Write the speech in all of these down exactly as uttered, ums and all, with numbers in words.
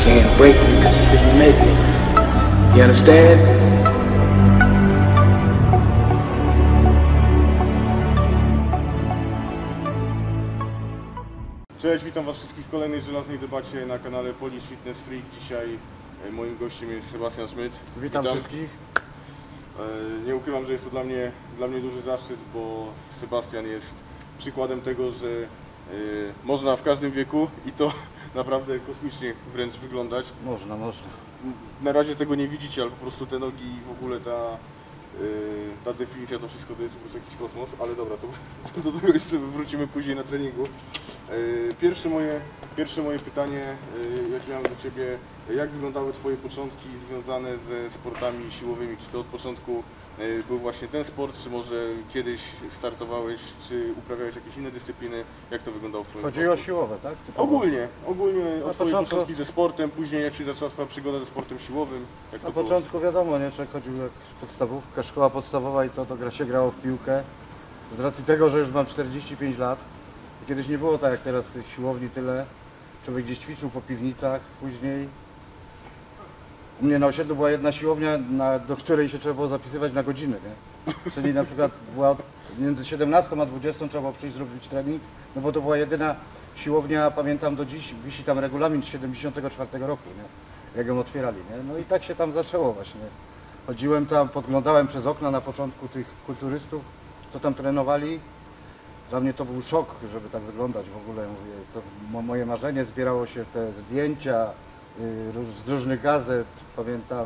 can't break me because you didn't make me. You understand? Cześć, witam Was wszystkich w kolejnej żelaznej debacie na kanale Polish Fitness Freak. Dzisiaj moim gościem jest Sebastian Schmidt. Witam, witam wszystkich. Nie ukrywam, że jest to dla mnie, dla mnie duży zaszczyt, bo Sebastian jest przykładem tego, że można w każdym wieku i to naprawdę kosmicznie wręcz wyglądać. Można, można. Na razie tego nie widzicie, ale po prostu te nogi i w ogóle ta, ta definicja, to wszystko to jest po prostu jakiś kosmos, ale dobra, to do tego jeszcze wrócimy później na treningu. Pierwsze moje, pierwsze moje pytanie, jakie mam do Ciebie, jak wyglądały Twoje początki związane ze sportami siłowymi? Czy to od początku był właśnie ten sport, czy może kiedyś startowałeś, czy uprawiałeś jakieś inne dyscypliny? Jak to wyglądało w Twoim Chodzi o siłowe, tak? Typowo. Ogólnie, ogólnie Na od Twoje początku... początki ze sportem, później jak się zaczęła Twoja przygoda ze sportem siłowym? Jak Na to początku było? wiadomo, nie? Człowiek chodził jak podstawówka, szkoła podstawowa i to, to gra się grało w piłkę. Z racji tego, że już mam czterdzieści pięć lat, kiedyś nie było tak jak teraz tych siłowni tyle. Człowiek gdzieś ćwiczył po piwnicach, później u mnie na osiedlu była jedna siłownia, na, do której się trzeba było zapisywać na godziny, nie? Czyli na przykład była od, między siedemnastą a dwudziestą trzeba było przyjść zrobić trening, no bo to była jedyna siłownia, pamiętam do dziś, wisi tam regulamin z siedemdziesiątego czwartego roku, nie? Jak ją otwierali, nie? No i tak się tam zaczęło właśnie. Chodziłem tam, podglądałem przez okna na początku tych kulturystów, co tam trenowali. Dla mnie to był szok, żeby tak wyglądać w ogóle. Mówię, to moje marzenie, zbierało się te zdjęcia yy, z różnych gazet, pamiętam.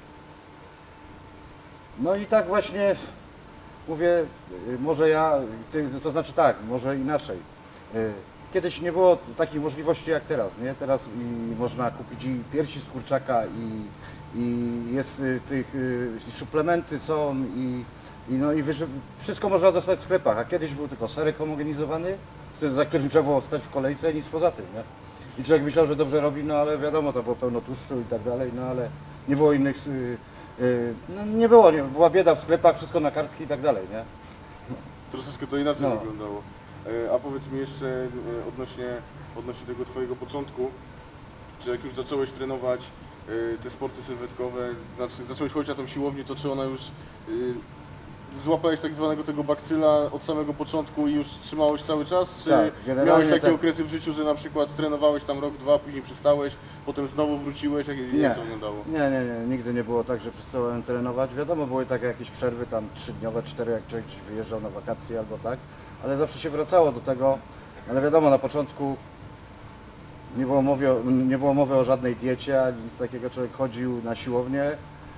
No i tak właśnie mówię, yy, może ja, ty, to znaczy tak, może inaczej. Yy, kiedyś nie było takich możliwości jak teraz, nie? Teraz i można kupić i piersi z kurczaka i, i jest yy, tych yy, suplementy są i I, no i wszystko można dostać w sklepach, a kiedyś był tylko serek homogenizowany, za którym trzeba było stać w kolejce i nic poza tym, nie? I człowiek myślał, że dobrze robi, no ale wiadomo, to było pełno tłuszczu i tak dalej, no ale nie było innych, yy, yy, no nie było, nie, była bieda w sklepach, wszystko na kartki i tak dalej, nie? No. Troszeczkę to inaczej no. wyglądało. A powiedz mi jeszcze odnośnie, odnośnie tego Twojego początku, czy jak już zacząłeś trenować te sporty sylwetkowe, znaczy zacząłeś chodzić na tą siłownię, to czy ona już złapałeś tak zwanego tego bakcyla od samego początku i już trzymałeś cały czas? Czy tak, miałeś takie tak. okresy w życiu, że na przykład trenowałeś tam rok, dwa, później przestałeś, potem znowu wróciłeś? Jak, nie. jak to wyglądało? Nie, nie, nie, nigdy nie było tak, że przestałem trenować. Wiadomo, były takie jakieś przerwy tam trzydniowe, cztery, jak człowiek gdzieś wyjeżdżał na wakacje albo tak, ale zawsze się wracało do tego. Ale wiadomo, na początku nie było mowy o, nie było mowy o żadnej diecie, ani nic takiego. Człowiek chodził na siłownię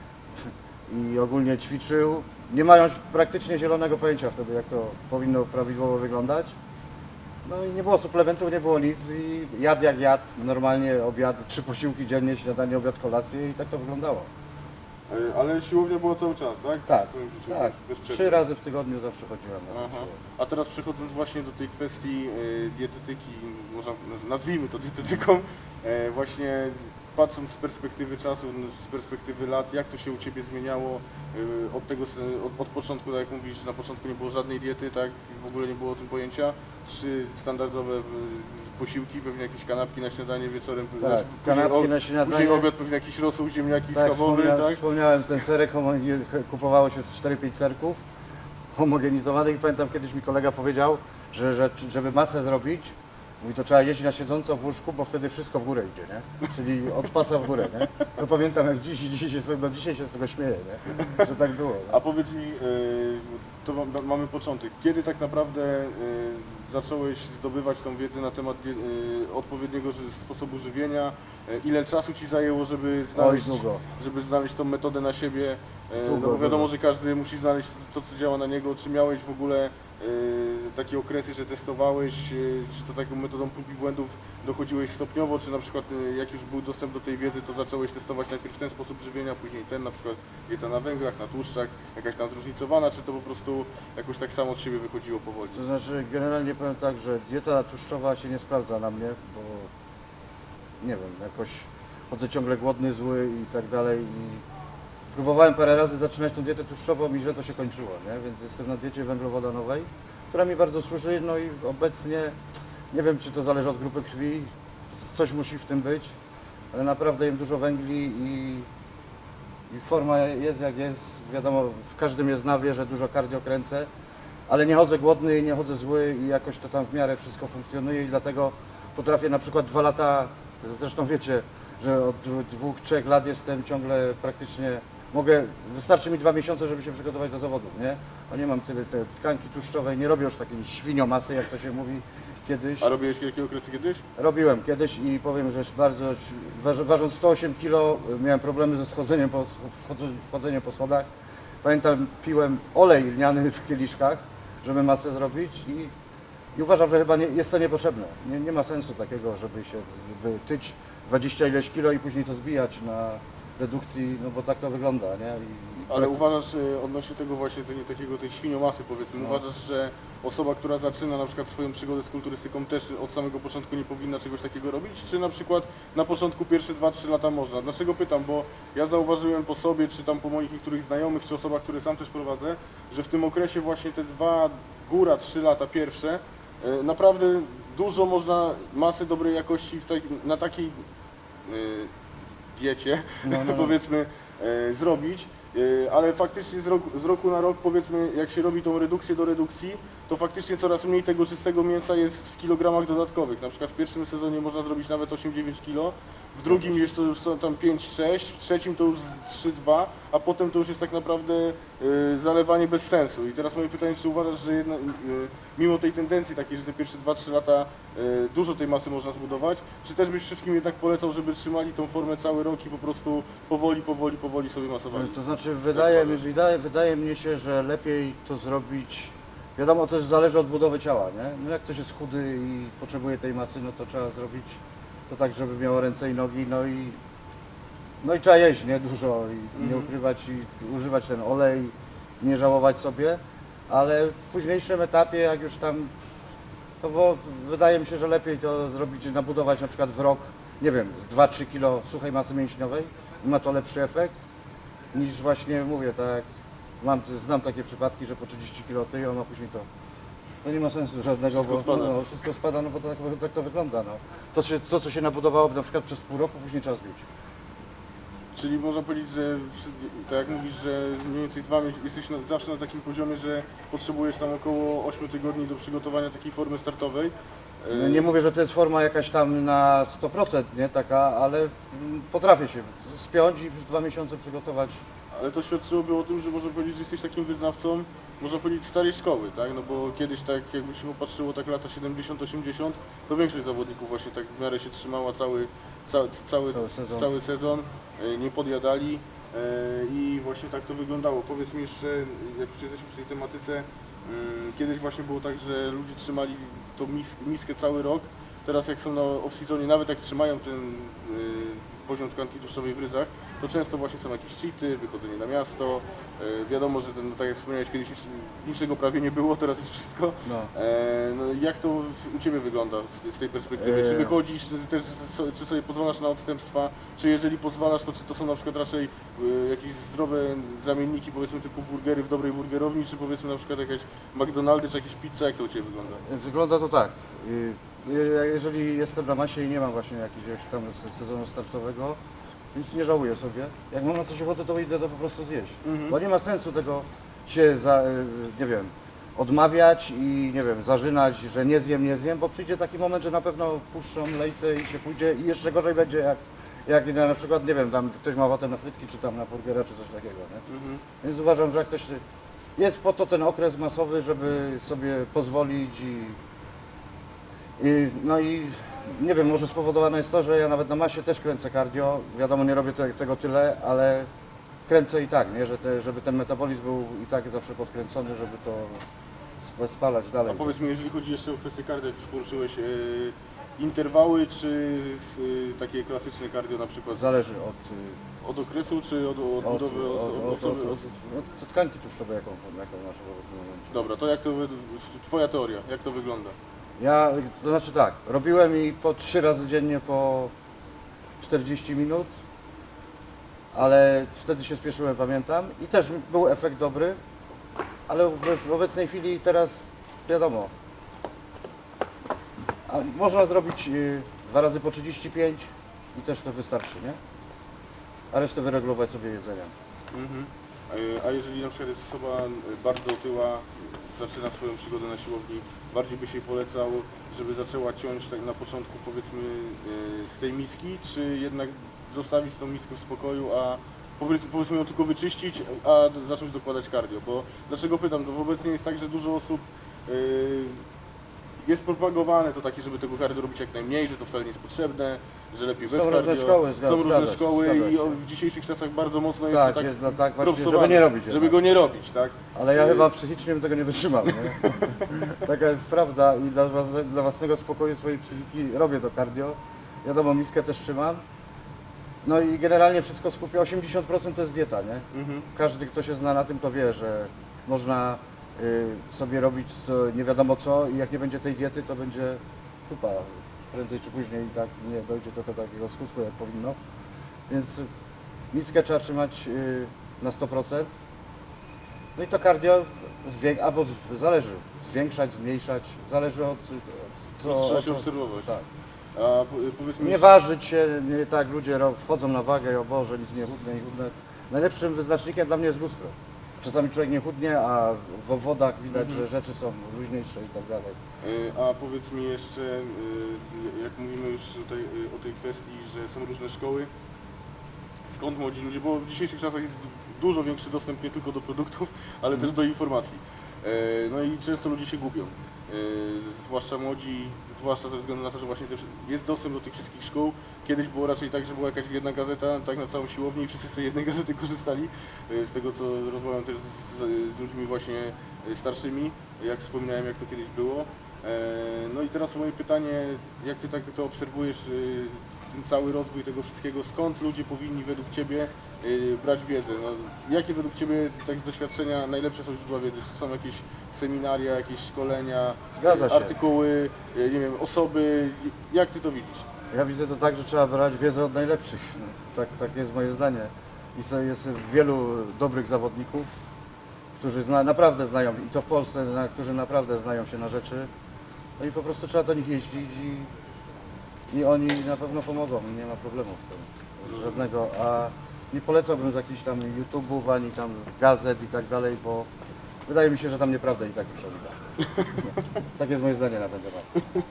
i ogólnie ćwiczył, nie mając praktycznie zielonego pojęcia wtedy, jak to powinno prawidłowo wyglądać. No i nie było suplementów, nie było nic i jadł jak jadł, normalnie obiad, trzy posiłki dziennie, śniadanie, obiad, kolację i tak to wyglądało. Ale siłownia była cały czas, tak? Tak, życiu, tak. Trzy razy w tygodniu zawsze chodziłem na Aha. A teraz przechodząc właśnie do tej kwestii e, dietetyki, można, nazwijmy to dietetyką, e, właśnie patrząc z perspektywy czasu, z perspektywy lat, jak to się u Ciebie zmieniało e, od tego, od, od początku, tak jak mówisz, że na początku nie było żadnej diety, tak? W ogóle nie było o tym pojęcia, czy standardowe e, posiłki, pewnie jakieś kanapki na śniadanie wieczorem, tak, znaczy, kanapki później, na śniadanie. Później obiad, pewnie jakiś rosół, ziemniaki tak, schabowy, wspomniałem, tak? Wspomniałem, ten serek, kupowało się z czterech pięć serków homogenizowanych i pamiętam, kiedyś mi kolega powiedział, że, że żeby masę zrobić, mówi, to trzeba jeździć na siedząco w łóżku, bo wtedy wszystko w górę idzie, nie? Czyli od pasa w górę, nie? To pamiętam, jak dziś, dzisiaj się, do dzisiaj się z tego śmieję, nie? Że tak było. Nie? A powiedz mi, to mamy początek, kiedy tak naprawdę zacząłeś zdobywać tą wiedzę na temat odpowiedniego sposobu żywienia? Ile czasu Ci zajęło, żeby znaleźć, Oj, długo. żeby znaleźć tą metodę na siebie? Długo, no bo wiadomo, długo. że każdy musi znaleźć to, co działa na niego. Czy miałeś w ogóle takie okresy, że testowałeś, czy to taką metodą prób i błędów dochodziłeś stopniowo, czy na przykład jak już był dostęp do tej wiedzy, to zacząłeś testować najpierw ten sposób żywienia, później ten, na przykład dieta na węglach, na tłuszczach, jakaś tam zróżnicowana, czy to po prostu jakoś tak samo z siebie wychodziło powoli? To znaczy, generalnie powiem tak, że dieta tłuszczowa się nie sprawdza na mnie, bo nie wiem, jakoś chodzę ciągle głodny, zły i tak dalej. I próbowałem parę razy zaczynać tą dietę tłuszczową i źle to się kończyło, nie? Więc jestem na diecie węglowodanowej, która mi bardzo służy, no i obecnie nie wiem, czy to zależy od grupy krwi, coś musi w tym być. ale naprawdę jem dużo węgli i, i forma jest jak jest. Wiadomo, w każdym jest nawie, że dużo cardio kręcę, ale nie chodzę głodny i nie chodzę zły i jakoś to tam w miarę wszystko funkcjonuje i dlatego potrafię na przykład dwa lata, zresztą wiecie, że od dwóch, trzech lat jestem ciągle praktycznie, mogę, wystarczy mi dwa miesiące, żeby się przygotować do zawodów, nie? A nie mam tyle te tkanki tłuszczowej, nie robię już takiej świniomasy, jak to się mówi kiedyś. A robiłeś wielkie okresy kiedyś? Robiłem kiedyś i powiem, że bardzo, waż- ważąc sto osiem kilo, miałem problemy ze schodzeniem po, wchodzeniem- wchodzeniem po schodach. Pamiętam, piłem olej lniany w kieliszkach, żeby masę zrobić i, i uważam, że chyba nie, jest to niepotrzebne. Nie, nie ma sensu takiego, żeby się żeby tyć dwadzieścia ileś kilo i później to zbijać na redukcji, no bo tak to wygląda, nie? I, Ale uważasz, e, odnośnie tego właśnie tej, takiego tej świniomasy powiedzmy, No. uważasz, że osoba, która zaczyna na przykład swoją przygodę z kulturystyką też od samego początku nie powinna czegoś takiego robić? Czy na przykład na początku pierwsze dwa trzy lata można? Dlaczego pytam? Bo ja zauważyłem po sobie, czy tam po moich niektórych znajomych, czy osobach, które sam też prowadzę, że w tym okresie właśnie te dwa, góra trzy lata pierwsze, e, naprawdę dużo można masy dobrej jakości w tej, na takiej e, diecie, No, no, no. powiedzmy, e, zrobić, e, ale faktycznie z roku, z roku na rok, powiedzmy, jak się robi tą redukcję do redukcji, to faktycznie coraz mniej tego czystego mięsa jest w kilogramach dodatkowych. Na przykład w pierwszym sezonie można zrobić nawet osiem dziewięć kilo, w drugim jest to już są tam pięć sześć, w trzecim to już trzy dwa, a potem to już jest tak naprawdę e, zalewanie bez sensu. I teraz moje pytanie, czy uważasz, że jedna, e, mimo tej tendencji takiej, że te pierwsze dwa trzy lata e, dużo tej masy można zbudować, czy też byś wszystkim jednak polecał, żeby trzymali tą formę cały rok i po prostu powoli, powoli, powoli sobie masowali? To znaczy wydaje, mi- wydaje, wydaje mnie się, że lepiej to zrobić, wiadomo, też zależy od budowy ciała, nie? No jak ktoś jest chudy i potrzebuje tej masy, no to trzeba zrobić to tak, żeby miało ręce i nogi, no i no i trzeba jeść, nie? Dużo i nie ukrywać i używać ten olej, nie żałować sobie, ale w późniejszym etapie, jak już tam, to bo, wydaje mi się, że lepiej to zrobić, nabudować na przykład w rok, nie wiem, z dwa trzy kilo suchej masy mięśniowej i ma to lepszy efekt, niż właśnie mówię, tak, mam, znam takie przypadki, że po trzydzieści kilo tyją, a później to, to nie ma sensu żadnego, Wszystko bo spada. No, wszystko spada, no bo to tak, tak to wygląda, no. To, się, to, co się nabudowało na przykład przez pół roku, później trzeba zbić. Czyli można powiedzieć, że w- tak jak mówisz, że mniej więcej dwa miesiące, jesteś na, zawsze na takim poziomie, że potrzebujesz tam około ośmiu tygodni do przygotowania takiej formy startowej. E, No, nie mówię, że to jest forma jakaś tam na sto procent, nie, taka, ale mm, potrafię się spiąć i w dwa miesiące przygotować. Ale to świadczyłoby o tym, że można powiedzieć, że jesteś takim wyznawcą, można powiedzieć, starej szkoły, tak? No bo kiedyś tak, jakby się popatrzyło tak lata siedemdziesiąt osiemdziesiąt, to większość zawodników właśnie tak w miarę się trzymała cały, cały, cały, Cały sezon. cały sezon, e, nie podjadali e, i właśnie tak to wyglądało. Powiedz mi jeszcze, jak już jesteśmy przy tej tematyce, mm, kiedyś właśnie było tak, że ludzie trzymali tą mis, miskę cały rok, teraz jak są na off-seasonie, nawet jak trzymają ten y, poziom tkanki tłuszczowej w ryzach, to często właśnie są jakieś cheaty, wychodzenie na miasto. E, wiadomo, że ten, no, tak jak wspomniałeś, kiedyś nic, niczego prawie nie było, teraz jest wszystko. No. E, no, jak to u Ciebie wygląda z, z tej perspektywy? Czy E. wychodzisz, czy, też, so- czy sobie pozwalasz na odstępstwa? Czy jeżeli pozwalasz, to czy to są na przykład raczej y, jakieś zdrowe zamienniki, powiedzmy typu burgery w dobrej burgerowni, czy powiedzmy na przykład jakieś McDonaldy, czy jakieś pizza? Jak to u Ciebie wygląda? Wygląda to tak. y, je- Jeżeli jestem na masie i nie mam właśnie jakiegoś tam sezonu startowego, więc nie żałuję sobie. Jak mam na coś ochotę, to idę to po prostu zjeść. Mhm. Bo nie ma sensu tego się, za, y, nie wiem, odmawiać i nie wiem, zażynać, że nie zjem, nie zjem, bo przyjdzie taki moment, że na pewno puszczą lejce i się pójdzie i jeszcze gorzej będzie jak, jak na przykład, nie wiem, tam ktoś ma ochotę na frytki, czy tam na burgera, czy coś takiego, nie? Mhm. Więc uważam, że jak ktoś jest po to ten okres masowy, żeby sobie pozwolić i, i no i nie wiem, może spowodowane jest to, że ja nawet na masie też kręcę cardio. Wiadomo, nie robię te, tego tyle, ale kręcę i tak, nie? Że te, żeby ten metabolizm był i tak zawsze podkręcony, żeby to sp- spalać dalej. A powiedz mi, jeżeli chodzi jeszcze o kwestię cardio, jak już poruszyłeś, e, interwały czy e, takie klasyczne cardio na przykład Zależy od, od okresu, czy od, od od, budowy od, od, od, od, osoby? od, od tkanki tłuszczowej, jaką, jaką masz w obecnym momencie. Dobra, to jak to, wy- Twoja teoria, jak to wygląda? Ja, to znaczy tak, robiłem i po trzy razy dziennie po czterdzieści minut, ale wtedy się spieszyłem, pamiętam, i też był efekt dobry, ale w, w obecnej chwili teraz wiadomo, a można zrobić y, dwa razy po trzydzieści pięć, i też to wystarczy, nie? A resztę wyregulować sobie jedzeniem. Mhm. A- A jeżeli na przykład jest osoba bardzo otyła, zaczyna swoją przygodę na siłowni, bardziej by się polecał, żeby zaczęła ciąć tak na początku powiedzmy e, z tej miski, czy jednak zostawić tą miskę w spokoju, a powiedzmy, powiedzmy ją tylko wyczyścić, a d- zacząć dokładać cardio? Bo dlaczego pytam? To obecnie jest tak, że dużo osób e, jest propagowane to takie, żeby tego cardio robić jak najmniej, że to wcale nie jest potrzebne, że lepiej bez Są różne cardio. szkoły, zgadza- Są różne zgadza się, szkoły zgadza i się. o- w dzisiejszych czasach bardzo mocno jest Tak, to tak, jest, no tak właśnie, żeby propsowane, nie robić żeby jednak. go nie robić, tak? Ale ja Y, chyba psychicznie bym tego nie wytrzymał, nie? Taka jest prawda i dla, włas- dla własnego spokoju swojej psychiki robię to cardio. Wiadomo, miskę też trzymam. No i generalnie wszystko skupia, osiemdziesiąt procent to jest dieta, nie? Mhm. Każdy, kto się zna na tym, to wie, że można y, sobie robić co, nie wiadomo co i jak nie będzie tej diety, to będzie kupa. Prędzej czy później i tak nie dojdzie do takiego skutku, jak powinno. Więc miskę trzeba trzymać y, na sto procent. No i to cardio zwię- albo z, zależy, zwiększać, zmniejszać, zależy od, od co... Trzeba od- się obserwować. Tak. A po- powiedzmy... Nie ważyć się, nie tak ludzie ro- wchodzą na wagę i o Boże, nic nie chudne, nie chudne. Najlepszym wyznacznikiem dla mnie jest lustro. Czasami człowiek nie chudnie, a w wodach widać, Mhm. że rzeczy są luźniejsze i tak dalej. Y, A powiedz mi jeszcze, y, jak mówimy już tutaj y, o tej kwestii, że są różne szkoły, skąd młodzi ludzie, bo w dzisiejszych czasach jest dużo większy dostęp nie tylko do produktów, ale też do informacji. Y, No i często ludzie się gubią, Y, zwłaszcza młodzi, zwłaszcza ze względu na to, że właśnie też jest dostęp do tych wszystkich szkół. Kiedyś było raczej tak, że była jakaś jedna gazeta, tak na całą siłownię i wszyscy z tej jednej gazety korzystali. Y, Z tego co rozmawiam też z, z ludźmi właśnie y, starszymi, jak wspominałem, jak to kiedyś było. E, No i teraz moje pytanie, jak Ty tak to obserwujesz, y, ten cały rozwój tego wszystkiego, skąd ludzie powinni według Ciebie y, brać wiedzę? No, jakie według Ciebie, tak z doświadczenia, najlepsze są źródła wiedzy? Czy są jakieś seminaria, jakieś szkolenia, Zgadza y, się. artykuły, y, nie wiem, osoby? Jak Ty to widzisz? Ja widzę to tak, że trzeba brać wiedzę od najlepszych. No, tak, tak jest moje zdanie. I so- jest wielu dobrych zawodników, którzy zna, naprawdę znają, i to w Polsce, na, którzy naprawdę znają się na rzeczy. No i po prostu trzeba do nich jeździć i, i oni na pewno pomogą, nie ma problemu w tym. Żadnego. A nie polecałbym z jakichś tam YouTube'ów, ani tam gazet i tak dalej, bo wydaje mi się, że tam nieprawda i tak już odda. Tak jest moje zdanie na ten temat.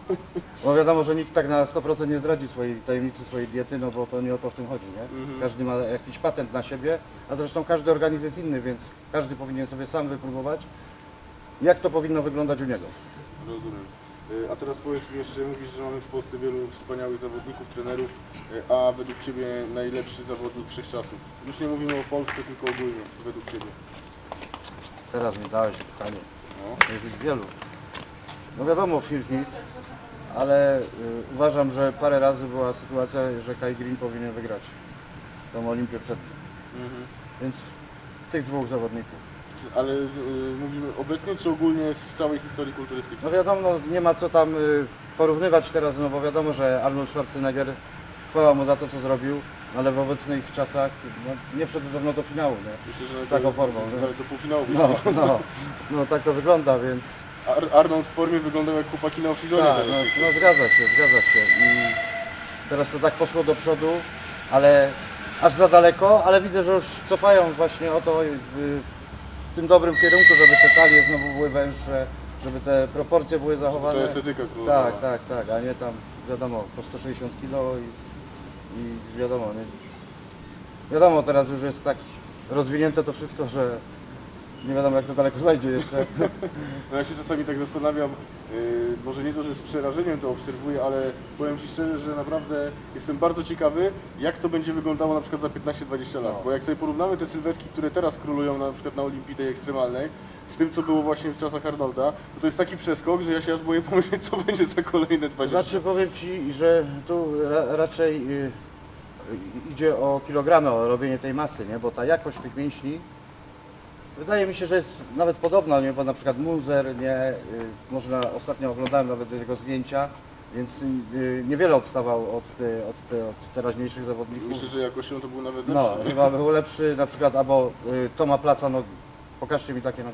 Bo wiadomo, że nikt tak na sto procent nie zdradzi swojej tajemnicy, swojej diety, no bo to nie o to w tym chodzi, nie? Mhm. Każdy ma jakiś patent na siebie, a zresztą każdy organizm jest inny, więc każdy powinien sobie sam wypróbować, jak to powinno wyglądać u niego. Rozumiem. Y, A teraz powiedz mi jeszcze, mówisz, że mamy w Polsce wielu wspaniałych zawodników, trenerów, y, a według Ciebie najlepszy zawodnik wszechczasów? Już nie mówimy o Polsce, tylko ogólnie, według Ciebie. Teraz mi dałeś pytanie. No. Jest ich wielu. No wiadomo, Phil Heath, ale y, uważam, że parę razy była sytuacja, że Kai Green powinien wygrać tą Olimpię przed nim. Mhm. Więc tych dwóch zawodników. Ale y, mówimy obecnie, czy ogólnie w całej historii kulturystyki? No wiadomo, no, nie ma co tam y, porównywać teraz, no bo wiadomo, że Arnold Schwarzenegger, chwała mu za to, co zrobił, ale w obecnych czasach no, nie wszedł pewno do finału, nie? Myślę, że Z taką formą, nie? nawet do półfinału. No, wyszło. no, no tak to wygląda, więc Ar Arnold w formie wyglądał jak chłopaki na off-seasonie tak, teraz. no, no zgadza się, zgadza się. I teraz to tak poszło do przodu, ale aż za daleko, ale widzę, że już cofają właśnie o to y, w tym dobrym kierunku, żeby te talie znowu były węższe, żeby te proporcje były To zachowane. estetyka królowała. Tak, tak, tak, a nie tam wiadomo po sto sześćdziesiąt kilo i, i wiadomo, nie? Wiadomo, teraz już jest tak rozwinięte to wszystko, że nie wiadomo jak to daleko zajdzie jeszcze. No ja się czasami tak zastanawiam, yy, może nie to, że z przerażeniem to obserwuję, ale powiem Ci szczerze, że naprawdę jestem bardzo ciekawy, jak to będzie wyglądało na przykład za piętnaście dwadzieścia lat. No. Bo jak sobie porównamy te sylwetki, które teraz królują na przykład na Olimpii tej ekstremalnej, z tym co było właśnie w czasach Arnolda, to to jest taki przeskok, że ja się aż boję pomyśleć, co będzie za kolejne dwadzieścia. Znaczy powiem Ci, że tu ra, raczej y, y, idzie o kilogramy, o robienie tej masy, nie? Bo ta jakość tych mięśni wydaje mi się, że jest nawet podobna, nie? Bo na przykład Munzer, nie? Y, można, ostatnio oglądałem nawet jego zdjęcia, więc y, niewiele odstawał od, te, od, te, od teraźniejszych zawodników. Myślę, że jakością to był nawet lepszy. No, chyba był lepszy na przykład, albo y, Toma Placa nogi. Pokażcie mi takie nogi.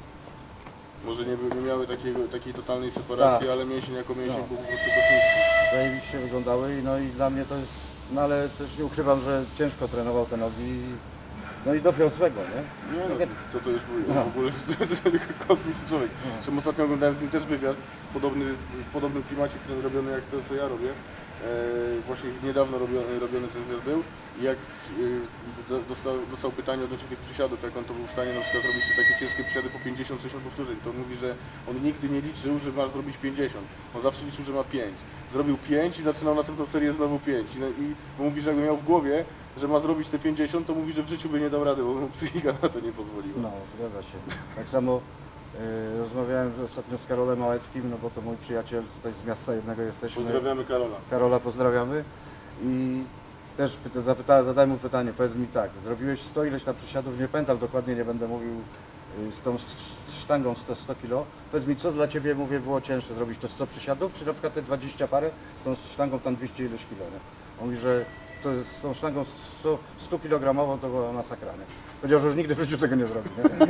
Może nie, by- nie miały takiego, takiej totalnej separacji, Tak. ale mięsień jako mięsień No. był po prostu kosmiczny. zajebiście wyglądały i no i dla mnie to jest, no ale też nie ukrywam, że ciężko trenował te nogi. No i dopiął swego, nie? Nie no, to to już był w ogóle kosmiczny człowiek. Zresztą ostatnio oglądałem z nim też wywiad, podobny, w podobnym klimacie, który robiony jak to, co ja robię. E, właśnie niedawno robiony, robiony ten wywiad był i jak e, dostał, dostał pytanie odnośnie tych przysiadów, jak on to był w stanie na przykład robić te takie ciężkie przysiady po pięćdziesiąt sześćdziesiąt powtórzeń, to on mówi, że on nigdy nie liczył, że ma zrobić pięćdziesiąt. On zawsze liczył, że ma pięć. Zrobił pięć i zaczynał następną serię znowu pięć. I, no, i mówi, że jakby miał w głowie, że ma zrobić te pięćdziesiąt, to mówi, że w życiu by nie dał rady, bo mu psychika na to nie pozwoliła. No, zgadza się. Tak samo y, rozmawiałem ostatnio z Karolem Małeckim, no bo to mój przyjaciel tutaj z miasta jednego jesteśmy. Pozdrawiamy Karola. Karola pozdrawiamy. I też pyta, zapytałem, zadałem mu pytanie, powiedz mi tak, zrobiłeś sto ileś tam przysiadów, nie pamiętam dokładnie, nie będę mówił y, z tą sztangą sto, sto kilo. Powiedz mi, co dla Ciebie, mówię, było cięższe, zrobić to sto przysiadów, czy na przykład te dwadzieścia parę z tą sztangą tam dwieście ileś kilo, nie? On mówi, że to jest z tą sztangą sto kilogramową to była masakra, nie? Powiedział, że już nigdy w życiu tego nie zrobi, nie?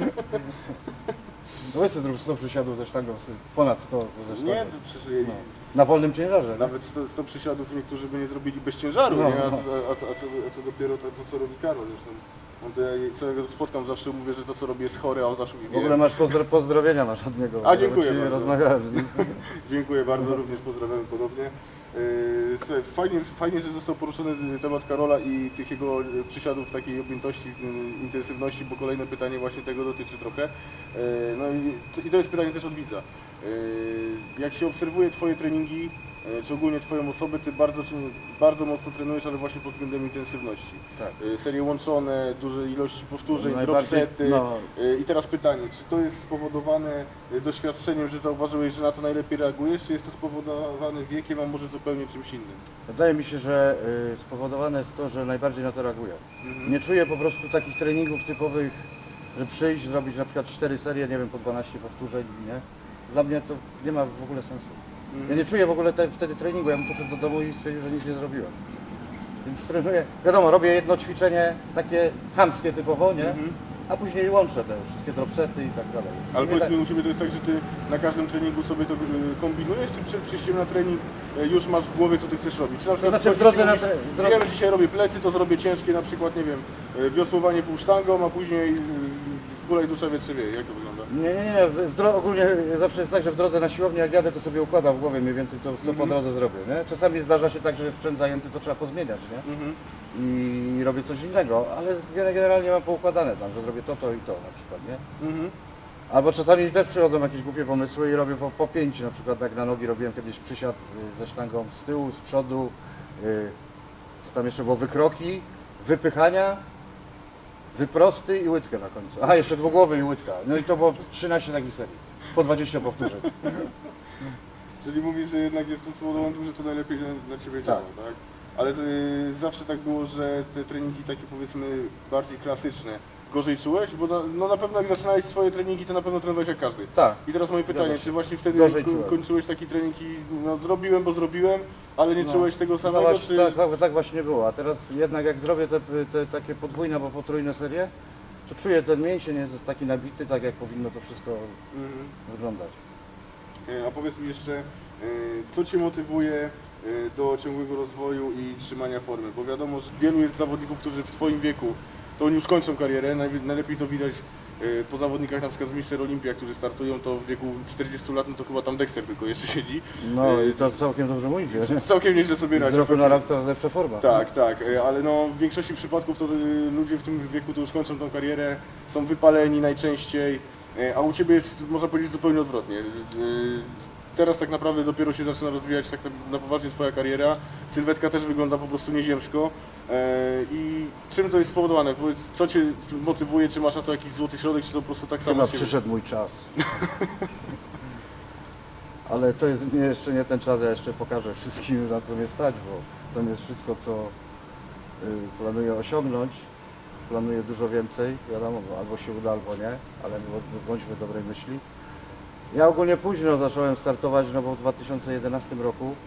No weź zrób sto przysiadów ze sztangą, ponad sto ze sztangą. Nie, to przecież No. Na wolnym ciężarze. nawet sto, sto przysiadów niektórzy by nie zrobili bez ciężaru, No, nie? A, no. a, a, co, a, co, a co dopiero to, to co robi Karol zresztą. On to ja, co ja go spotkam, zawsze mówię, że to co robię jest chore, a on zawsze mówi, W ogóle masz pozdro pozdrowienia masz od niego. A, dziękuję Czyli bardzo. rozmawiałem z nim. Dziękuję bardzo, również pozdrawiamy podobnie. Yy, słuchaj, fajnie, fajnie, że został poruszony temat Karola i tych jego przysiadów takiej objętości, yy, intensywności, bo kolejne pytanie właśnie tego dotyczy trochę. Yy, no i, i to jest pytanie też od widza. Yy, jak się obserwuje Twoje treningi, yy, czy ogólnie Twoją osobę, Ty bardzo, czy, bardzo mocno trenujesz, ale właśnie pod względem intensywności. Tak. Yy, serie łączone, duże ilości powtórzeń, No drop najbardziej- sety. no. Yy, I teraz pytanie, czy to jest spowodowane yy, doświadczeniem, że zauważyłeś, że na to najlepiej reagujesz, czy jest to spowodowane wiekiem, a może zupełnie czymś innym? Wydaje mi się, że y, spowodowane jest to, że najbardziej na to reaguję. Mhm. Nie czuję po prostu takich treningów typowych, że przyjść, zrobić na przykład cztery serie, nie wiem, po dwanaście powtórzeń, nie? Dla mnie to nie ma w ogóle sensu. Ja nie czuję w ogóle te, wtedy treningu, ja bym poszedł do domu i stwierdził, że nic nie zrobiłem. Więc trenuję, wiadomo, robię jedno ćwiczenie takie chamskie typowo, nie? Mhm. A później łączę te wszystkie dropsety i tak dalej. Ale Nie powiedz tak- mi, u Ciebie to jest tak, że Ty na każdym treningu sobie to y, kombinujesz, czy przed przyjściem na trening y, już masz w głowie, co Ty chcesz robić? Czy na przykład znaczy w wchodzisz i drodze na mówisz, tre- w drodze- wiem, że dzisiaj robię plecy, to zrobię ciężkie, na przykład, nie wiem, y, wiosłowanie półsztangą, a później y, hulaj dusza wietrzewie. Jak to wygląda? Nie, nie, nie, w, w dro- ogólnie zawsze jest tak, że w drodze na siłownię jak jadę, to sobie układam w głowie mniej więcej, co, co po drodze zrobię, nie? Czasami zdarza się tak, że jest sprzęt zajęty, to trzeba pozmieniać, nie? Mhm. I robię coś innego, ale z- generalnie mam poukładane tam, że zrobię to, to i to na przykład, nie? Mhm. Albo czasami też przychodzą jakieś głupie pomysły i robię po, po pięć, na przykład jak na nogi robiłem kiedyś przysiad y, ze sztangą z tyłu, z przodu, y, co tam jeszcze było, wykroki, wypychania, wyprosty i łydkę na końcu. Aha, jeszcze dwugłowy i łydka. No i to było trzynaście takich serii, po dwadzieścia powtórzeń. Czyli mówisz, że jednak jest to spowodowane tym, że to najlepiej dla, dla Ciebie działa, tak? Ale y, zawsze tak było, że te treningi takie powiedzmy bardziej klasyczne, gorzej czułeś? Bo na, no na pewno jak zaczynałeś swoje treningi, to na pewno trenowałeś jak każdy. Tak. I teraz moje pytanie, Zgadza się. czy właśnie wtedy Gorzej ko- czułem. kończyłeś taki trening i no zrobiłem, bo zrobiłem, ale nie No. czułeś tego No samego, właśnie, czy... tak, tak, tak właśnie było, a teraz jednak jak zrobię te, te takie podwójne albo potrójne serie, to czuję ten mięsień jest taki nabity, tak jak powinno to wszystko Mhm. wyglądać. E, A powiedz mi jeszcze, e, co Cię motywuje e, do ciągłego rozwoju i trzymania formy? Bo wiadomo, że wielu jest zawodników, którzy w Twoim wieku, to oni już kończą karierę, Najwi- najlepiej to widać e, po zawodnikach na przykład z Mister Olimpia, którzy startują, to w wieku czterdziestu lat, no to chyba tam Dexter tylko jeszcze siedzi. No E, i to całkiem dobrze mu idzie. Całkiem nieźle sobie Z radzi. roku na rok to lepsza forma. Tak, tak, e, ale no w większości przypadków to y, ludzie w tym wieku to już kończą tą karierę, są wypaleni najczęściej, e, a u Ciebie jest, można powiedzieć, zupełnie odwrotnie. Y, Teraz tak naprawdę dopiero się zaczyna rozwijać tak na, na poważnie Twoja kariera, sylwetka też wygląda po prostu nieziemsko. E, I czym to jest spowodowane? Powiedz, co Cię motywuje, czy masz na to jakiś złoty środek, czy to po prostu tak samo Chyba z siebie? przyszedł mój czas. Ale to jest nie, jeszcze nie ten czas, ja jeszcze pokażę wszystkim, na co mnie stać, bo to jest wszystko, co y, planuję osiągnąć. Planuję dużo więcej, wiadomo, bo albo się uda, albo nie, ale bądź- bądźmy dobrej myśli. Ja ogólnie późno zacząłem startować, no bo w dwa tysiące jedenastym roku.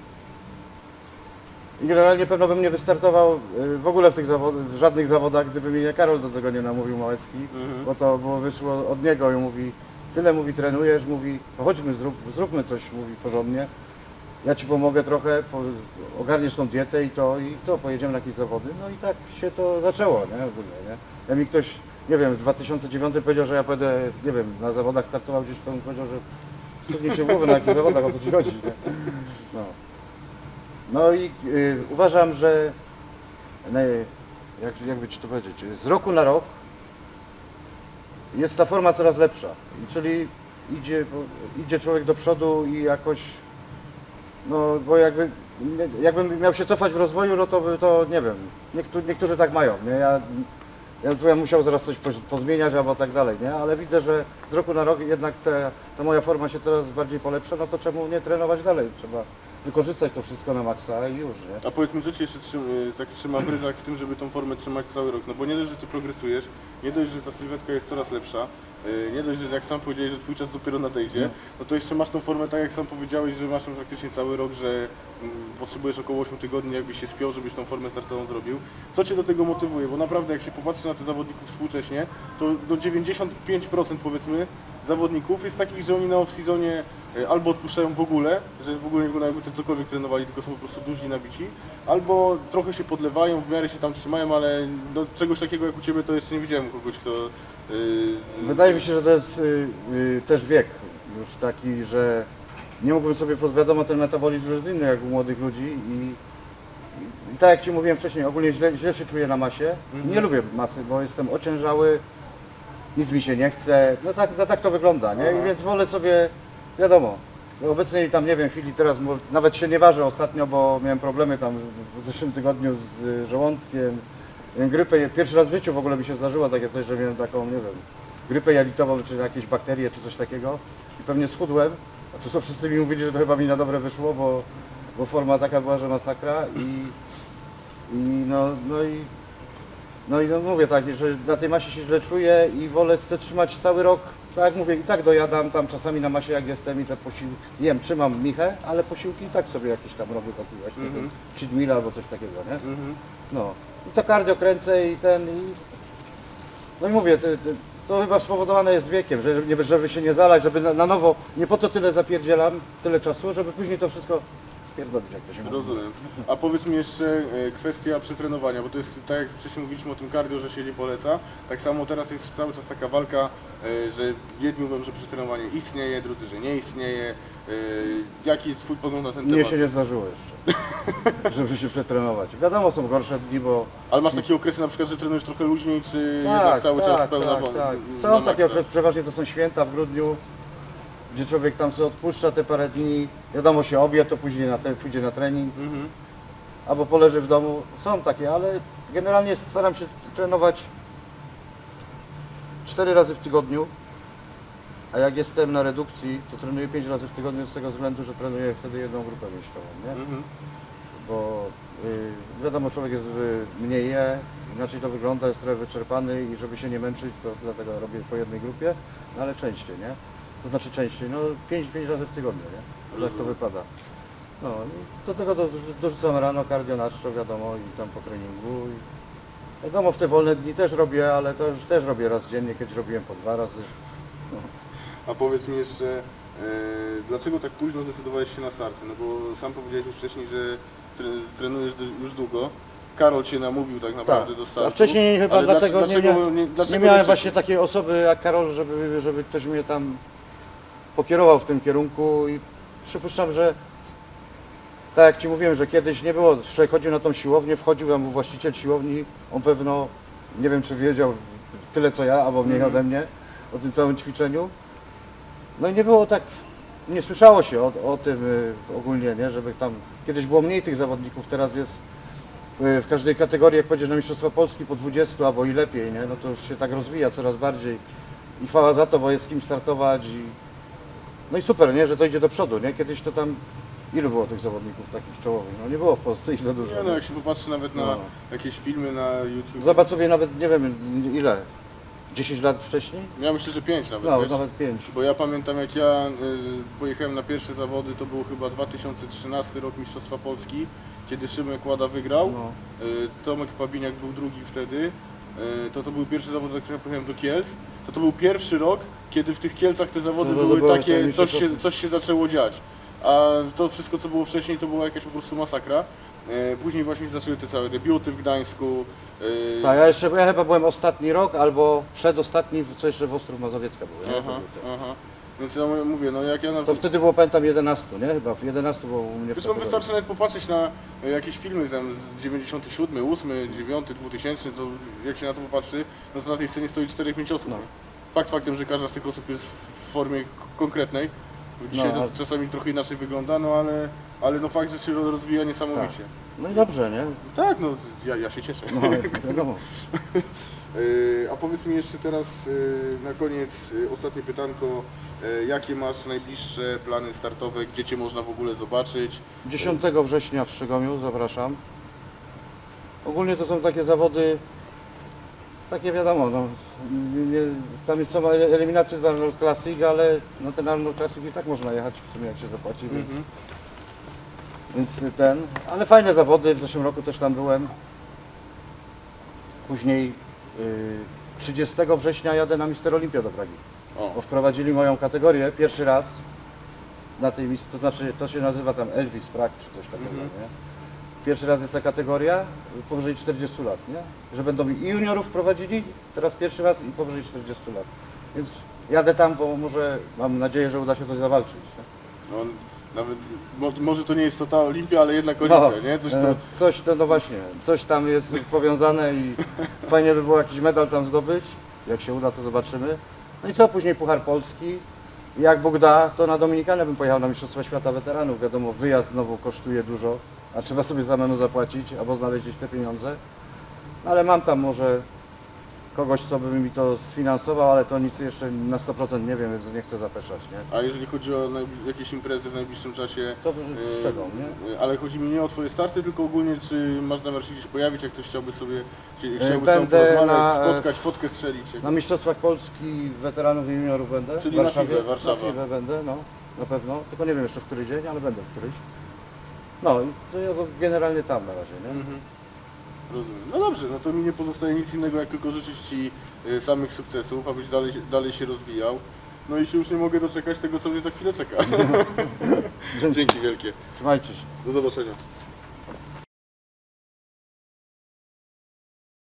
I generalnie pewno bym nie wystartował y, w ogóle w tych zawodach, w żadnych zawodach, gdyby mnie Karol do tego nie namówił Małecki, Mhm. bo to było wyszło od niego i mówi, tyle mówi trenujesz, mówi, no chodźmy, zrób, zróbmy coś, mówi porządnie. ja Ci pomogę trochę, po, ogarniesz tą dietę i to, i to, pojedziemy na jakieś zawody. No i tak się to zaczęło, nie, ogólnie, nie. Ja mi ktoś, nie wiem, w dwa tysiące dziewiątym powiedział, że ja będę, nie wiem, na zawodach startował gdzieś, to mi powiedział, że stuknie się w głowę, na jakich zawodach, o co Ci chodzi, nie? No. No i y, uważam, że, no, jak, jakby Ci to powiedzieć, z roku na rok jest ta forma coraz lepsza, I czyli idzie, idzie człowiek do przodu i jakoś, no bo jakby, jakbym miał się cofać w rozwoju, no to, by- to nie wiem, niektórzy, niektórzy tak mają, nie? Ja, ja tu bym musiał zaraz coś poz- pozmieniać albo tak dalej, nie? Ale widzę, że z roku na rok jednak te, ta moja forma się coraz bardziej polepsza, no to czemu nie trenować dalej? Trzeba wykorzystać to wszystko na maksa i już, nie? A powiedz mi, co Cię jeszcze trzyma, tak trzyma w ryzach w tym, żeby tą formę trzymać cały rok? No bo nie dość, że Ty progresujesz, nie dość, że ta sylwetka jest coraz lepsza, yy, nie dość, że jak sam powiedziałeś, że Twój czas dopiero nadejdzie, no to jeszcze masz tą formę tak jak sam powiedziałeś, że masz ją praktycznie cały rok, że mm, potrzebujesz około ośmiu tygodni, jakbyś się spiął, żebyś tą formę startową zrobił. Co Cię do tego motywuje? Bo naprawdę jak się popatrzy na tych zawodników współcześnie, to do dziewięćdziesiąt pięć procent powiedzmy zawodników jest takich, że oni na off-seasonie e, albo odpuszczają w ogóle, że w ogóle nie wyglądają jakby ty cokolwiek trenowali, tylko są po prostu duzi i nabici, albo trochę się podlewają, w miarę się tam trzymają, ale do czegoś takiego jak u Ciebie to jeszcze nie widziałem kogoś, kto... Yy, Wydaje mi się, że to jest y, y, też wiek już taki, że nie mógłbym sobie, pod wiadomo, ten metabolizm już jest inny jak u młodych ludzi i, i, i tak jak Ci mówiłem wcześniej, ogólnie źle, źle się czuję na masie i nie lubię masy, bo jestem ociężały, nic mi się nie chce, no tak, no tak to wygląda, nie? I więc wolę sobie, wiadomo, w obecnej tam, nie wiem, chwili teraz mo- nawet się nie ważę ostatnio, bo miałem problemy tam w zeszłym tygodniu z y, żołądkiem, miałem grypę, pierwszy raz w życiu w ogóle mi się zdarzyło takie coś, że miałem taką, nie wiem, grypę jelitową, czy jakieś bakterie, czy coś takiego i pewnie schudłem, a to co wszyscy mi mówili, że to chyba mi na dobre wyszło, bo, bo forma taka była, że masakra i, i no, no i no i no mówię tak, że na tej masie się źle czuję i wolę chcę trzymać cały rok, tak jak mówię, i tak dojadam tam czasami na masie jak jestem i te posiłki, jem, trzymam michę, ale posiłki i tak sobie jakieś tam robię takiego, mm Mhm. cheat meal albo coś takiego, nie? Mhm. No. I to cardio kręcę i ten i... No i mówię, to, to, to chyba spowodowane jest wiekiem, że, nie- żeby się nie zalać, żeby na, na nowo, nie po to tyle zapierdzielam, tyle czasu, żeby później to wszystko spierdolić, jak to się mówi. Rozumiem. A powiedz mi jeszcze e, kwestia przetrenowania, bo to jest tak jak wcześniej mówiliśmy o tym cardio, że się nie poleca, tak samo teraz jest cały czas taka walka, e, że jedni mówią, że przetrenowanie istnieje, drudzy, że nie istnieje. E, Jaki jest Twój pogląd na ten Mnie temat? się nie zdarzyło jeszcze, żeby się przetrenować. Wiadomo, są gorsze dni, bo... Ale masz takie okresy na przykład, że trenujesz trochę luźniej, czy jednak cały czas pełna tak, wo- tak. na Są maksa? takie okresy, przeważnie to są święta w grudniu, gdzie człowiek tam sobie odpuszcza te parę dni, wiadomo się obie, to później na te, pójdzie na trening, Mhm. albo poleży w domu. Są takie, ale generalnie staram się trenować cztery razy w tygodniu, a jak jestem na redukcji, to trenuję pięć razy w tygodniu z tego względu, że trenuję wtedy jedną grupę mięśniową, nie? Mhm. Bo y, wiadomo, człowiek jest y, mniej je, inaczej to wygląda, jest trochę wyczerpany i żeby się nie męczyć, to dlatego robię po jednej grupie, no ale częściej, nie? To znaczy częściej, no pięć razy w tygodniu, nie? Tak to wypada. No i do tego do- dorzucam rano cardio na czczo, wiadomo, i tam po treningu. I wiadomo, w te wolne dni też robię, ale to już też robię raz dziennie, kiedyś robiłem po dwa razy. A powiedz mi jeszcze, e, dlaczego tak późno zdecydowałeś się na starty? No bo sam powiedziałeś już wcześniej, że tre, trenujesz do- już długo. Karol Cię namówił tak naprawdę do startu. A wcześniej chyba Ale dla- dlatego nie, dlaczego, mia- nie, nie dlaczego miałem wcześniej? właśnie takiej osoby jak Karol, żeby, żeby ktoś mnie tam pokierował w tym kierunku i przypuszczam, że tak jak Ci mówiłem, że kiedyś nie było, człowiek chodził na tą siłownię, wchodził tam właściciel siłowni, on pewno, nie wiem czy wiedział tyle co ja, albo mniej ode mnie, o tym całym ćwiczeniu. No i nie było tak, nie słyszało się o, o tym y, ogólnie, nie, żeby tam, kiedyś było mniej tych zawodników, teraz jest y, w każdej kategorii, jak pojedziesz na Mistrzostwa Polski po dwudziestu albo i lepiej, nie, no to już się tak rozwija coraz bardziej i chwała za to, bo jest z kim startować i no i super, nie, że to idzie do przodu, nie, kiedyś to tam, ilu było tych zawodników takich czołowych, no nie było w Polsce ich za dużo. Nie no, jak się popatrzy nawet na No. jakieś filmy na YouTube. Zobacz sobie nawet, nie wiem ile, dziesięć lat wcześniej? Ja myślę, że pięć nawet, No, wiesz? nawet pięć. Bo ja pamiętam jak ja y, pojechałem na pierwsze zawody, to był chyba dwa tysiące trzynasty rok Mistrzostwa Polski, kiedy Szymek Łada wygrał. No. Y, Tomek Pabiniak był drugi wtedy. Y, to to był pierwszy zawód, na który ja pojechałem do Kielc. To to był pierwszy rok, kiedy w tych Kielcach te zawody To- to były były te takie, coś mistrzostwa- się, coś się zaczęło dziać. a to wszystko co było wcześniej to była jakaś po prostu masakra. E, Później właśnie zaczęły te całe debiuty w Gdańsku. e, Tak, ja jeszcze, ja chyba byłem ostatni rok, albo przedostatni, co jeszcze w Ostrów Mazowiecka był, nie? Aha, aha. Więc ja mówię, no jak ja na To wtedy było, pamiętam, jedenastu, nie? Chyba w jedenastu było u mnie w Zresztą kategorii. wystarczy nawet popatrzeć na jakieś filmy tam z dziewięćdziesiąty siódmy, ósmy, dziewiąty, dwutysięczny, to jak się na to popatrzy, no to na tej scenie stoi cztery pięć osób. No. nie? Fakt faktem, że każda z tych osób jest w formie k- konkretnej. Dzisiaj No, to czasami trochę inaczej wygląda, no ale, ale no fakt, że się rozwija niesamowicie. No i dobrze, nie? Tak, no ja, ja się cieszę. No, wiadomo. Yy, A powiedz mi jeszcze teraz yy, na koniec yy, ostatnie pytanko. Yy, Jakie masz najbliższe plany startowe, gdzie Cię można w ogóle zobaczyć? dziesiątego września w Strzygomiu, zapraszam. Ogólnie to są takie zawody, takie wiadomo, no, nie, tam jest są eliminacje do Arnold Classic, ale no ten Arnold Classic i tak można jechać w sumie jak się zapłaci, więc, Mhm. więc ten, ale fajne zawody, w zeszłym roku też tam byłem. Później yy, trzydziestego września jadę na Mister Olympia do Pragi, O. bo wprowadzili moją kategorię pierwszy raz na tej mis- to znaczy to się nazywa tam Elvis Prag czy coś takiego, Mhm. nie? Pierwszy raz jest ta kategoria powyżej czterdziestu lat, nie? Że będą i juniorów prowadzili, teraz pierwszy raz i powyżej czterdziestu lat. Więc jadę tam, bo może mam nadzieję, że uda się coś zawalczyć. Nie? No, nawet, mo, może to nie jest to ta Olimpia, ale jednak Olimpia, nie? Coś to... e, coś to, no właśnie, coś tam jest powiązane i fajnie by było jakiś medal tam zdobyć. Jak się uda, to zobaczymy. No i co, później Puchar Polski. Jak Bóg da, to na Dominikanę bym pojechał na Mistrzostwa Świata Weteranów. Wiadomo, wyjazd znowu kosztuje dużo, a trzeba sobie samemu zapłacić albo znaleźć gdzieś te pieniądze. No, ale mam tam może kogoś, co by mi to sfinansował, ale to nic jeszcze na sto procent nie wiem, więc nie chcę zapeszać, nie? A jeżeli chodzi o najbli- jakieś imprezy w najbliższym czasie, To e, z czego, nie? e, ale chodzi mi nie o Twoje starty, tylko ogólnie, czy masz zamiar się gdzieś pojawić, jak ktoś chciałby sobie, chcie- chciałby sobie będę porozmawiać, na, e, spotkać, fotkę strzelić. Na Mistrzostwach Polski weteranów i juniorów będę. Czyli w na Warszawie. FIWE, Warszawa. Na FIWE będę, no, na pewno. Tylko nie wiem jeszcze w który dzień, ale będę w któryś. No i to ja generalnie tam na razie, nie? Mhm. Rozumiem. No dobrze, no to mi nie pozostaje nic innego, jak tylko życzyć Ci e, samych sukcesów, abyś dalej, dalej się rozwijał. No i się już nie mogę doczekać tego, co mnie za chwilę czeka. Dzięki. Dzięki wielkie. Trzymajcie się. Do zobaczenia.